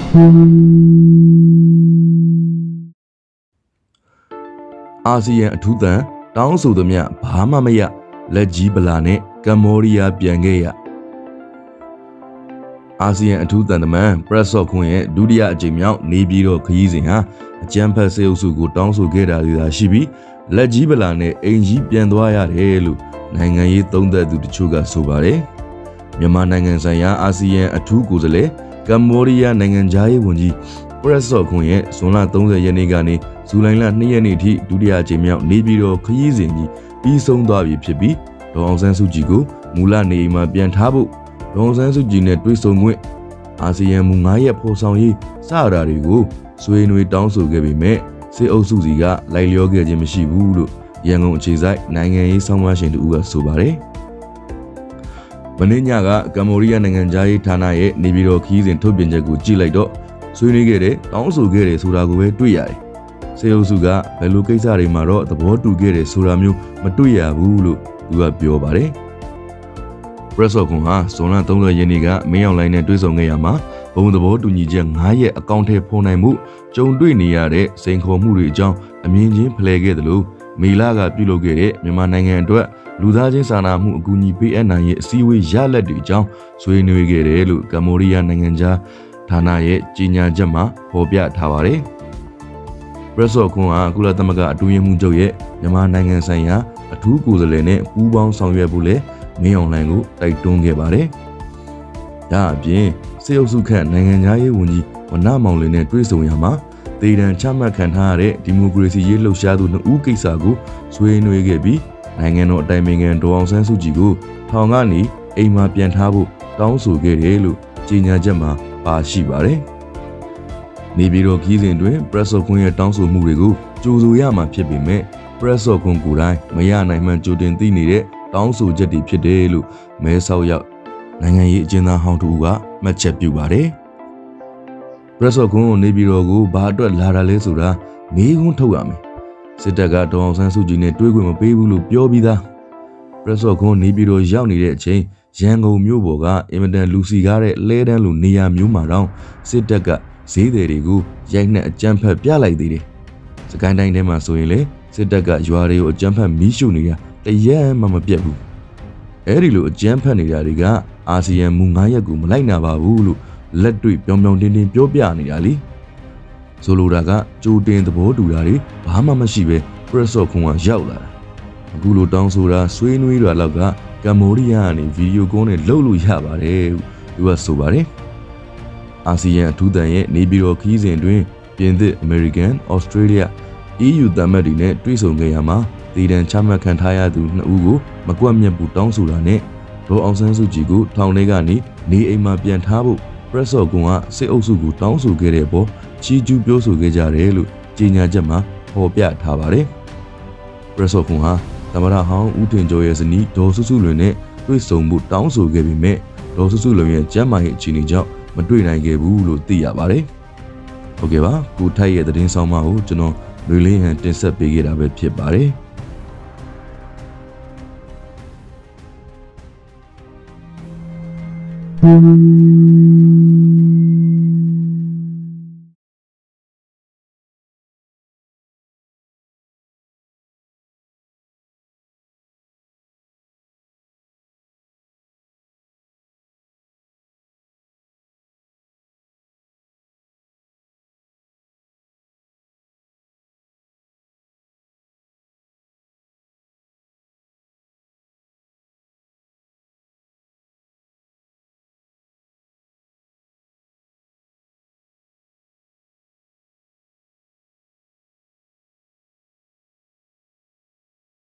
အာဆီယံအထူးသံတောင်းဆိုသမျှဘာမှမရလက်ကြီးပလာနဲ့ကမ္ဘောဒီးယားပြန်ခဲ့ရအာဆီယံအထူးသံတမန်ပရက်ဆော့ခွန်းရဲ့ဒုတိယအကြိမ်မြောက်နေပြည်တော်ခရီးစဉ်ဟာအကြမ်းဖက်စေအုပ်စုကိုတောင်းဆိုခဲ့တာတွေသာရှိပြီးလက်ကြီးပလာနဲ့အိမ်ကြီးပြန်သွားရတယ်လို့နိုင်ငံရေးသုံးသပ်သူတချို့ကဆိုပါတယ်မြန်မာနိုင်ငံဆိုင်ရာအာဆီယံအထူးကိုယ်စားလှယ်ကမ္ဘောဒီးယားနိုင်ငံသားရေးဝန်ကြီးပရက်ဆော့ခွန်းရဲ့ဇွန်လ30ရက်နေ့ကနေဇူလိုင်လ2ရက်နေ့ထိဒုတိယအကြိမ်မြောက်နေပြည်တော်ခရီးစဉ်ကြီးပြီးဆုံးသွားပြီဖြစ်ပြီးဒေါ်အောင်ဆန်းစုကြည်ကိုမူလနေအိမ်မှာပြန်ထားဖို့ဒေါ်အောင်ဆန်းစုကြည်နဲ့တွေ့ဆုံခွင့်အာဆီယံမူ9ရက်ဖော်ဆောင်ရေးစတာတွေကိုဆွေးနွေးတောင်းဆိုခဲ့ပေမဲ့စစ်အုပ်စုစီကလိုက်လျောခဲ့ခြင်းမရှိဘူးလို့ရန်ကုန်အခြေစိုက်နိုင်ငံရေးဆောင်မရှင်တူကဆိုပါတယ်မင်းညကကမ္ဘောဒီးယားနိုင်ငံသားရေးဌာနရဲ့နေပြည်တော်ခရီးစဉ်ထုတ်ပြန်ချက်ကိုကြည့်လိုက်တော့ဆွေးနွေးခဲ့တဲ့တောင်းဆိုခဲ့တဲ့ဆိုတာကိုပဲတွေ့ရတယ်စေအုပ်စုကဘယ်လိုကိစ္စတွေမှာတော့သဘောတူခဲ့တယ်ဆိုတာမျိုးမတွေ့ရဘူးလို့သူကပြောပါတယ်ပရက်ဆော့ကွန်ဟာဇွန်လ30ရက်နေ့ကမင်းအောင်လှိုင်နဲ့တွေ့ဆုံခဲ့ရမှာဘုံသဘောတူညီချက်9ရက်အကောင့်ထဲဖော်နိုင်မှုကြုံတွေ့နေရတဲ့စိန်ခေါ်မှုတွေအကြောင်းအမြင်ချင်းဖလှယ်ခဲ့တယ်လို့မေလကပြုလုပ်ခဲ့တဲ့မြန်မာနိုင်ငံအတွက်လူသားချင်းစာနာမှုအကူအညီပေးအပ်နိုင်ရဲ့အစည်းအဝေးရလဒ်တွေအကြောင်းဆွေးနွေးခဲ့တယ်လို့ကမ္ဘောဒီးယားနိုင်ငံသားဌာနရဲ့ကြီးညာချက်မှာဖော်ပြထားပါတယ်ပရက်ဆော့ကွန်ဟာကုလသမဂ္ဂအတွင်းရေးမှူးချုပ်ရဲ့မြန်မာနိုင်ငံဆိုင်ရာအထူးကိုယ်စားလှယ်နဲ့ပူးပေါင်းဆောင်ရွက်ဖို့လည်းမင်းအောင်လှိုင်ကိုတိုက်တွန်းခဲ့ပါတယ်။ဒါအပြင်စေအုပ်စုခန့်နိုင်ငံသားရေးဝန်ကြီးဝနမောင်လင်းနဲ့တွေ့ဆုံရမှာဒေသချမှတ်ခံထားရတဲ့ဒီမိုကရေစီရေးလှုပ်ရှားသူ2ဦးကိစ္စကိုဆွေးနွေးခဲ့ပြီးနိုင်ငံတော်အတိုင်ပင်ခံဒေါ်အောင်ဆန်းစုကြည်ကိုထောင်ကနေအိမ်မှာပြန်ထားဖို့တောင်းဆိုခဲ့တယ်လို့ကြေညာချက်မှာပါရှိပါတယ်။နေပြည်တော်ခီးစဉ်တွင်ပရက်ဆော့ကွန်ရဲ့တောင်းဆိုမှုတွေကိုကြိုဆိုရမှာဖြစ်ပေမဲ့ပရက်ဆော့ကွန်ကိုယ်တိုင်မရနိုင်မှကြိုတင်သိနေတဲ့တောင်းဆိုချက်တွေဖြစ်တယ်လို့မဲဆောက်ရောက်နိုင်ငံရေးအကျဉ်းသားဟောင်းတူကမှတ်ချက်ပြုပါတယ်။ပရက်ဆော့ကွန်ကိုနေပြည်တော်ကိုဘာအတွက်လာတာလဲဆိုတာမေးခွန်းထုတ်ရမယ်။စစ်တပ်ကဒေါ်အောင်ဆန်းစုကြည်နဲ့တွေ့ခွင့်မပေးဘူးလို့ပြောပြီးသား။ပရက်ဆော့ကွန်နေပြည်တော်ရောက်နေတဲ့အချိန်ရန်ကုန်မြို့ပေါ်ကအင်မတန်လူစီကားတဲ့လဲတန်းလိုနေရာမျိုးမှာတော့စစ်တပ်ကဈေးတွေကိုရိုက်နှက်အကြမ်းဖက်ပြလိုက်သေးတယ်။စကိုင်းတိုင်းထဲမှာဆိုရင်လေစစ်တပ်ကရွာတွေကိုအကြမ်းဖက်မီးရှို့နေတာတရက်မှမပြတ်ဘူး။အဲဒီလိုအကြမ်းဖက်နေတာတွေကအာဆီယံမူ9ရက်ကိုမလိုက်နာပါဘူးလို့လက်တွေ့ပြောင်ပြောင်တင်းတင်းပြောပြနေတာလी။ဆိုလိုတာကကြိုတင်သဘောတူတာတွေဘာမှမရှိပဲပရက်ဆော့ခွန်ကရောက်လာတာ။အခုလိုတောင်းဆိုတာဆွေးနွေးတာလောက်ကကမ္ဘောဒီးယားကနေဗီဒီယိုကောနဲ့လှုပ်လို့ရပါတယ်သူကဆိုပါတယ်။အာဆီယံအထူးသံရဲ့နေပြည်တော်ခီးစဉ်တွင်ပြင်သစ်အမေရိကန်ဩစတြေးလျ EU သံမတ်တွေနဲ့တွေ့ဆုံခဲ့ရမှာဒေသချမှတ်ခံထားရသူ2ဦးကိုမကွက်မြတ်ဘူးတောင်းဆိုတာနဲ့ဒေါ်အောင်ဆန်းစုကြည်ကိုထောင်ထဲကနေနေအိမ်မှာပြန်ထားဖို့ပရက်ဆော့ကွန်ကစစ်အုပ်စုကိုတောင်းဆိုခဲ့တဲ့အပေါ်ချီးကျူးပြောဆိုခဲ့ကြတယ်လို့ကြေညာချက်မှာဖော်ပြထားပါတယ်။ပရက်ဆော့ကွန်ဟာသမ္မတဟောင်းဦးထင်ကျော်ရဲ့ဇနီးဒေါ်စုစုလွင်နဲ့တွေ့ဆုံမှုတောင်းဆိုခဲ့ပေမဲ့ဒေါ်စုစုလွင်ရဲ့ကျန်းမာရေးအခြေအနေကြောင့်မတွေ့နိုင်ခဲ့ဘူးလို့သိရပါတယ်။ဟုတ်ကဲ့ပါကိုထိုက်ရဲ့သတင်းဆောင်မကိုကျွန်တော်လွေလင်းဟန်တင်ဆက်ပေးခဲ့တာပဲဖြစ်ပါတယ်။ Thank you.